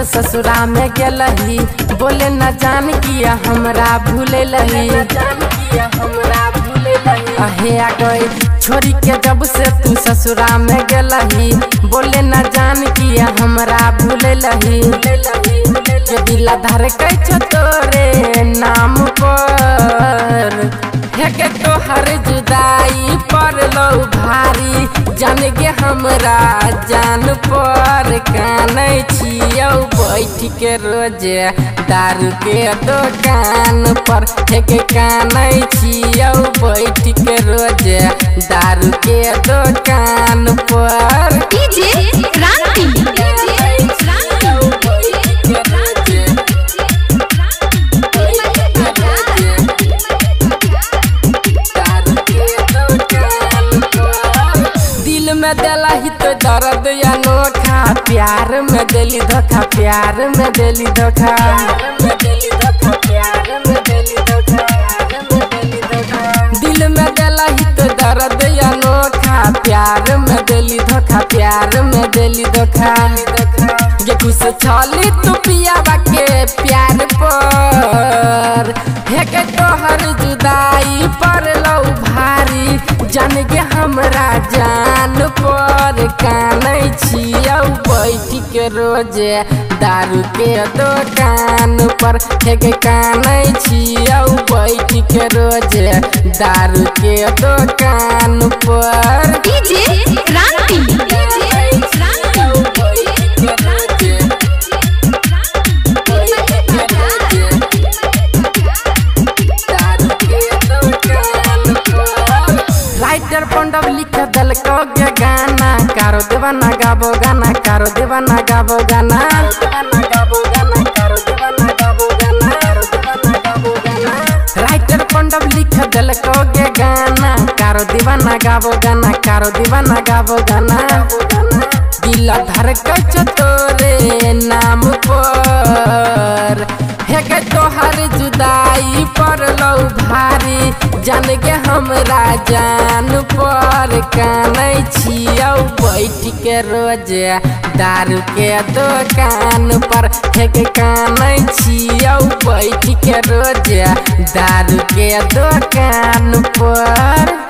ससुरा में गेलही बोले न जान किया हमरा भूलही अहे आ गई छोरी के जब से तू ससुरा में गेलही बोले न जान किया हमरा भूलही के दिला धर के तोरे नाम पर है के तोहर जुदाई पर लो भारी जान गे हमरा जान पर कानै छियौ बैठ के रोजे दारू के दुकान पर है के कानै छियौ बैठ के रोजे दारू के दुकान पर डीजे क्रांति में देला ही तो दर्द अनोखा प्यार में देली धोखा प्यार में देली धोखा दिल में देला ही तो दर्द अनोखा प्यार में देली धोखा प्यार में देली धोखा ये खुश छली तू पियावा के प्यार पर है के तोहर जुदाई पर लो भारी जान गे हमरा जान पर कानै छियौ बैठ के रोजे दारू के दुकान पर है के कानै छियौ बैठ के रोजे दारू के दुकान पर डीजे क्रांति राइटर पंडव लिख दल को गे गाना कारो देवाना गाबो गाना कारो देवाना गाबो गाना राइटर पंडव लिख दल को गे गाना कारो दीवाना गाबो गाना कारो दीवाना गाबो गाना दिल धर के तोरे नाम पर है के तोहर जुदाई पर लो भारी जान गे हमरा जान पर कानै छियौ बैठ के रोजे दारू के दुकान पर है के कानै छियौ बैठ के रोजे दारू के दुकान पर।